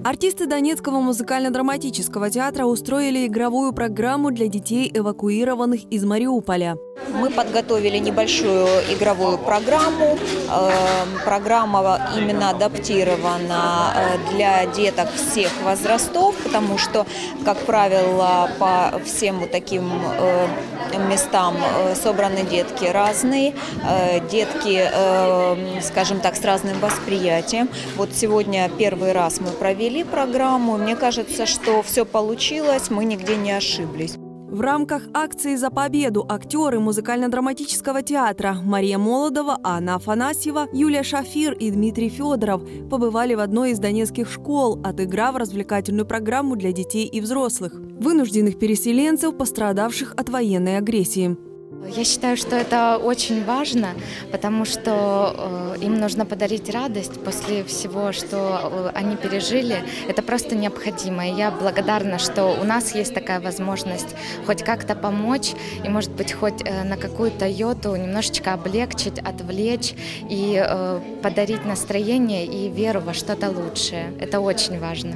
Артисты Донецкого музыкально-драматического театра устроили игровую программу для детей, эвакуированных из Мариуполя. Мы подготовили небольшую игровую программу. Программа именно адаптирована для деток всех возрастов, потому что, как правило, по всем вот таким местам собраны детки разные, детки, скажем так, с разным восприятием. Вот сегодня первый раз мы провели программу. Мне кажется, что все получилось, мы нигде не ошиблись. В рамках акции «За победу» актеры музыкально-драматического театра Мария Молодова, Анна Афанасьева, Юлия Шафир и Дмитрий Федоров побывали в одной из донецких школ, отыграв развлекательную программу для детей и взрослых, вынужденных переселенцев, пострадавших от военной агрессии. Я считаю, что это очень важно, потому что им нужно подарить радость после всего, что они пережили. Это просто необходимо. И я благодарна, что у нас есть такая возможность хоть как-то помочь и, может быть, хоть на какую-то йоту немножечко облегчить, отвлечь и подарить настроение и веру во что-то лучшее. Это очень важно.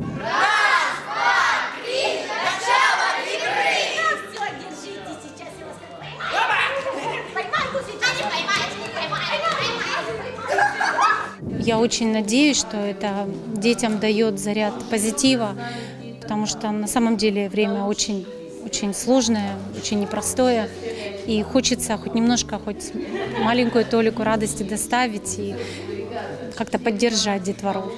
Я очень надеюсь, что это детям дает заряд позитива, потому что на самом деле время очень сложное, очень непростое. И хочется хоть немножко, хоть маленькую толику радости доставить и как-то поддержать детвору.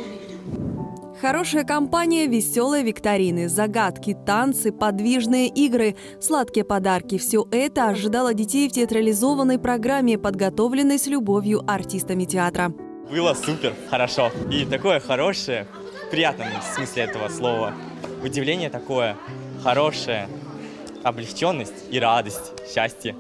Хорошая компания, веселые викторины, загадки, танцы, подвижные игры, сладкие подарки – все это ожидало детей в театрализованной программе, подготовленной с любовью артистами театра. Было супер, хорошо. И такое хорошее, в приятном смысле этого слова, удивление такое хорошее, облегченность и радость, счастье.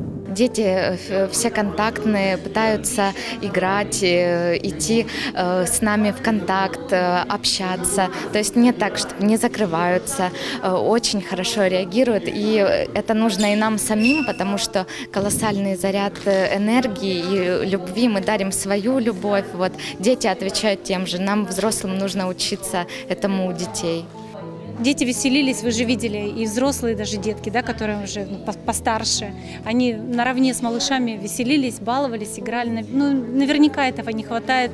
Дети все контактные, пытаются играть, идти с нами в контакт, общаться. То есть не так, что не закрываются, очень хорошо реагируют. И это нужно и нам самим, потому что колоссальный заряд энергии и любви. Мы дарим свою любовь. Вот. Дети отвечают тем же. Нам, взрослым, нужно учиться этому у детей. Дети веселились, вы же видели, и взрослые даже детки, да, которые уже постарше. Они наравне с малышами веселились, баловались, играли. Ну, наверняка этого не хватает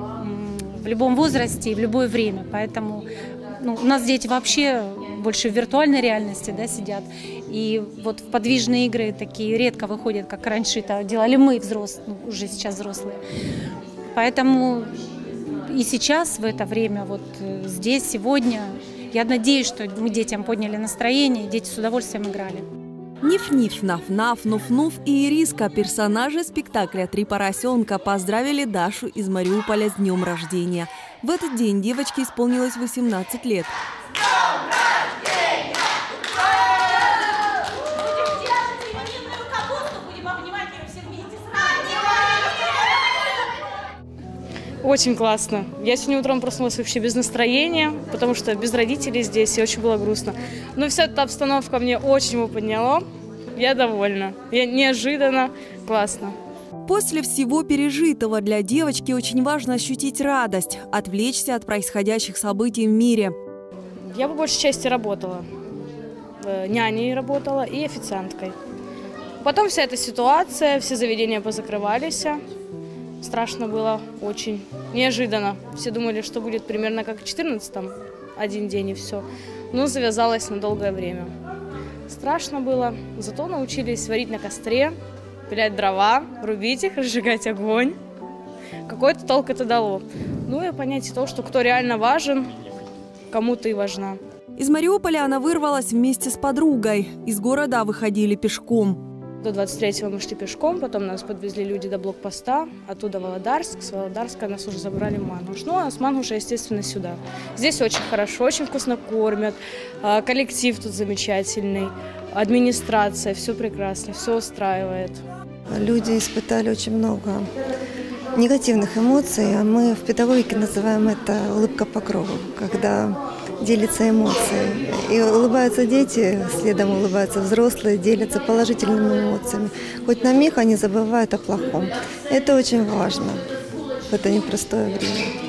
в любом возрасте и в любое время. Поэтому у нас дети вообще больше в виртуальной реальности, да, сидят. И вот в подвижные игры такие редко выходят, как раньше это делали мы, взрослые, уже сейчас взрослые. Поэтому и сейчас, в это время, вот здесь, сегодня, я надеюсь, что мы детям подняли настроение, и дети с удовольствием играли. Ниф-Ниф, Наф-Наф, Нуф-Нуф и Ириска, персонажи спектакля «Три поросенка», поздравили Дашу из Мариуполя с днем рождения. В этот день девочке исполнилось 18 лет. Очень классно. Я сегодня утром проснулась вообще без настроения, потому что без родителей здесь, и очень было грустно. Но вся эта обстановка мне очень подняла. Я довольна. Я неожиданно классно. После всего пережитого для девочки очень важно ощутить радость, отвлечься от происходящих событий в мире. Я по большей части работала. Няней работала и официанткой. Потом вся эта ситуация, все заведения позакрывались. Страшно было очень. Неожиданно. Все думали, что будет примерно как в 14-м. Один день и все. Но завязалось на долгое время. Страшно было. Зато научились варить на костре, пилять дрова, рубить их, разжигать огонь. Какой-то толк это дало. Ну и понятие того, что кто реально важен, кому ты и важна. Из Мариуполя она вырвалась вместе с подругой. Из города выходили пешком. До 23-го мы шли пешком, потом нас подвезли люди до блокпоста, оттуда в Володарск, с Володарска нас уже забрали в Мангуш. Ну, а с Мангуша, естественно, сюда. Здесь очень хорошо, очень вкусно кормят, коллектив тут замечательный, администрация, все прекрасно, все устраивает. Люди испытали очень много негативных эмоций, а мы в педагогике называем это улыбка по кругу, когда делятся эмоции. И улыбаются дети, следом улыбаются взрослые, делятся положительными эмоциями. Хоть на миг они забывают о плохом. Это очень важно в это непростое время.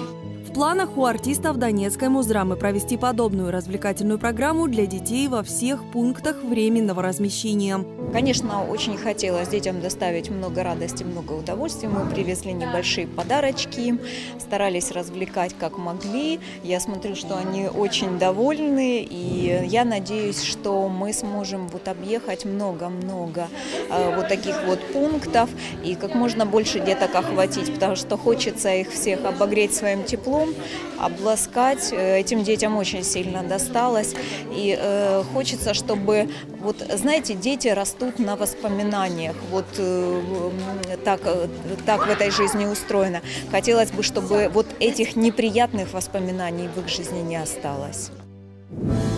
В планах у артистов Донецкой муздрамы провести подобную развлекательную программу для детей во всех пунктах временного размещения. Конечно, очень хотелось детям доставить много радости, много удовольствия. Мы привезли небольшие подарочки им, старались развлекать как могли. Я смотрю, что они очень довольны, и я надеюсь, что мы сможем объехать много-много вот таких вот пунктов и как можно больше деток охватить, потому что хочется их всех обогреть своим теплом, обласкать. Этим детям очень сильно досталось, и хочется, чтобы, знаете, дети растут на воспоминаниях. Так в этой жизни устроено. Хотелось бы, чтобы этих неприятных воспоминаний в их жизни не осталось.